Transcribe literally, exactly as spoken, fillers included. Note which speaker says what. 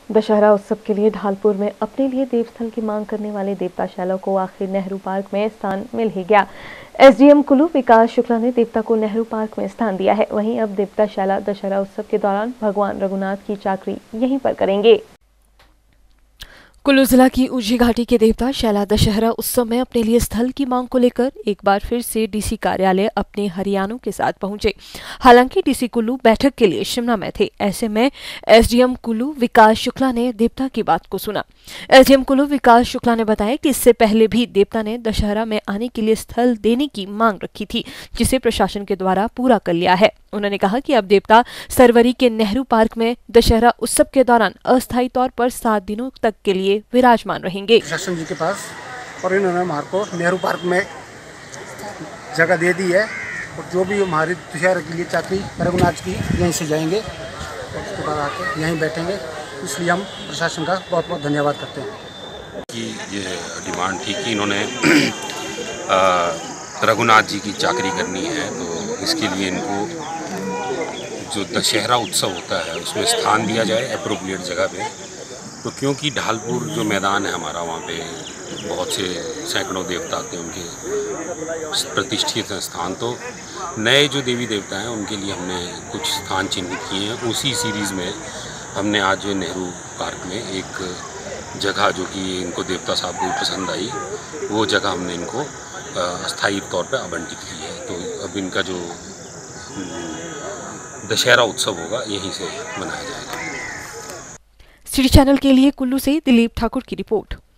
Speaker 1: दशहरा उत्सव के लिए ढालपुर में अपने लिए देवस्थल की मांग करने वाले देवताशाला को आखिर नेहरू पार्क में स्थान मिल ही गया। एसडीएम कुल्लू विकास शुक्ला ने देवता को नेहरू पार्क में स्थान दिया है। वहीं अब देवताशाला दशहरा उत्सव के दौरान भगवान रघुनाथ की चाकरी यहीं पर करेंगे। कुल्लू जिला की ऊंची घाटी के देवता शैला दशहरा उत्सव में अपने लिए स्थल की मांग को लेकर एक बार फिर से डीसी कार्यालय अपने हरियाणों के साथ पहुंचे। हालांकि डीसी कुल्लू बैठक के लिए शिमला में थे। ऐसे में एसडीएम कुल्लू विकास शुक्ला ने देवता की बात को सुना। एसडीएम कुल्लू विकास शुक्ला ने बताया कि इससे पहले भी देवता ने दशहरा में आने के लिए स्थल देने की मांग रखी थी, जिसे प्रशासन के द्वारा पूरा कर लिया है। उन्होंने कहा कि अब देवता सरवरी के नेहरू पार्क में दशहरा उत्सव के दौरान अस्थायी तौर पर सात दिनों तक के लिए विराजमान रहेंगे।
Speaker 2: प्रशासन जी के पास और इन्होंने हमारे को नेहरू पार्क में जगह दे दी है और जो भी हमारी दशहरा के लिए चाकरी रघुनाथ की यहीं से जाएंगे और उसके बाद आके यहीं बैठेंगे। इसलिए हम प्रशासन का बहुत बहुत धन्यवाद करते हैं
Speaker 3: कि ये डिमांड थी कि इन्होंने रघुनाथ जी की चाकरी करनी है, तो इसके लिए इनको जो दशहरा उत्सव होता है उसमें स्थान दिया जाए एप्रोप्रिएट जगह पे। तो क्योंकि ढालपुर जो मैदान है हमारा, वहाँ पे बहुत से सैकड़ों देवता आते हैं, उनके प्रतिष्ठित स्थान, तो नए जो देवी देवता हैं उनके लिए हमने कुछ स्थान चिन्हित किए हैं। उसी सीरीज़ में हमने आज नेहरू पार्क में एक जगह जो कि इनको देवता साहब को पसंद आई, वो जगह हमने इनको अस्थायी तौर पर आवंटित की है। तो अब इनका जो दशहरा उत्सव होगा यहीं से मनाया जाएगा।
Speaker 1: सिटी चैनल के लिए कुल्लू से दिलीप ठाकुर की रिपोर्ट।